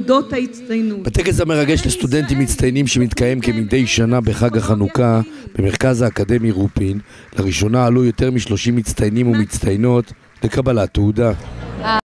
תעודות ההצטיינות. בטקס המרגש לסטודנטים מצטיינים שמתקיים כמדי שנה בחג החנוכה במרכז האקדמי רופין, לראשונה עלו יותר מ-30 מצטיינים ומצטיינות לקבלת תעודה.